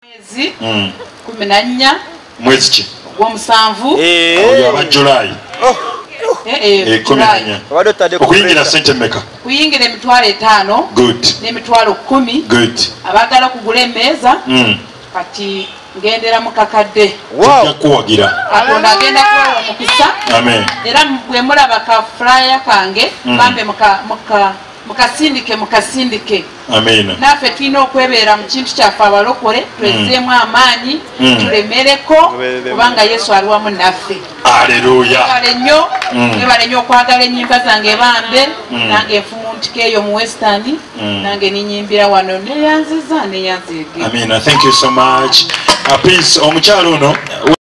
mwezi 14 mwezi ki gw'omusanvu aba July okuyingira sente mmeka? Kuyingira emitwalo 5 good n'emitwalo 10 good abagala kugula emmeeza kati ngendera mu kakadde kuwagira Katonda agenda kubawa omukisa amen era bwe mulaba ka flyer kange bambe mukasindike amen naffe tulina okwebeera mu kintu kyaffe abalokole twezeemu amaanyi tulemereko kubanga Yesu ali wamu naffe aleluya nebale nnyo okwagala ennyimba zange bambe nange nfumuntiko eyo mu western nange ninyimbira wano neyanziza neyanzege amen thank you so much please omukyalo ono